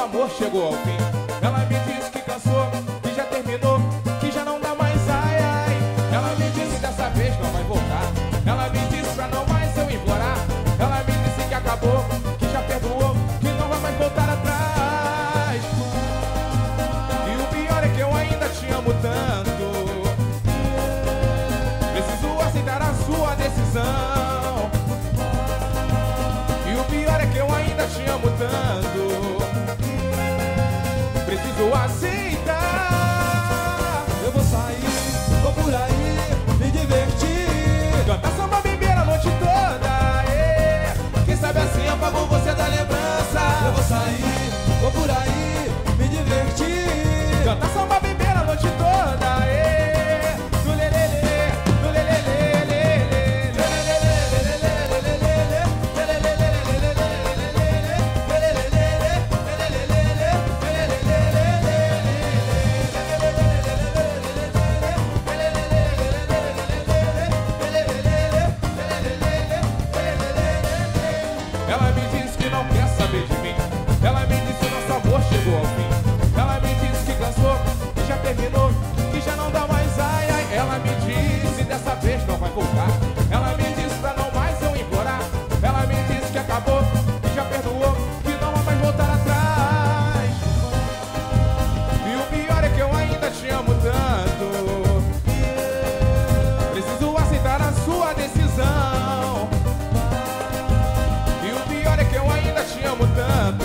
amor chegou ao fim. Ela me disse que cansou, que já terminou, que já não dá mais, ai, ai. Ela me disse que dessa vez não vai voltar. Ela me disse pra não mais eu implorar. Ela me disse que acabou, que já perdoou, que não vai mais voltar atrás. E o pior é que eu ainda te amo tanto. Preciso aceitar a sua decisão. E o pior é que eu ainda te amo tanto. Preciso aceitar. Eu vou sair, vou por aí, me divertir, cantar samba, beber a noite toda, é. Quem sabe assim eu pago você da lembrança. eu vou sair, vou por aí, me divertir, cantar samba, beber a noite toda, é. Do lelele, do lelele, ela me disse que não quer saber de mim. Ela me disse que nosso amor chegou ao fim. Ela me disse que cansou, que já terminou, que já não dá mais, ai, ai. Ela me disse dessa vez não vai voltar. Ela me disse pra não mais eu implorar. Ela me disse que acabou, que já perdoou, que não vai mais voltar atrás. E o pior é que eu ainda te amo tanto. Preciso aceitar a sua decisão. E o pior é que eu ainda te amo tanto.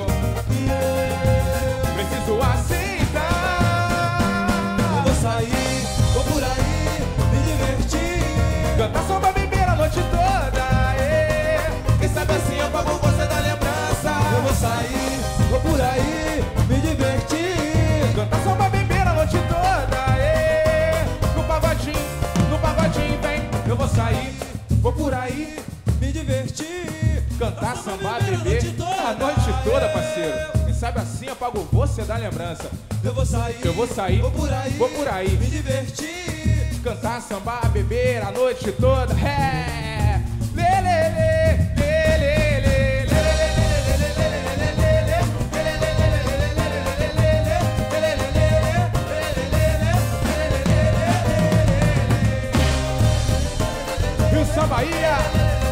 Preciso aceitar. eu vou sair, vou por aí, me divertir, Cantar samba, beber a noite toda, é. Quem sabe assim eu pago você da lembrança. eu vou sair, vou por aí, me divertir, Cantar samba, beber a noite toda, é. No pagodinho vem. Eu vou sair, vou por aí, me divertir, cantar samba, beber a noite toda, parceiro. Quem sabe assim eu pago você da lembrança. eu vou sair, vou por aí, me divertir, cantar samba, beber a noite toda, é. Lê, lê, lê, lê, lê, lê, lê. Rio São Bahia,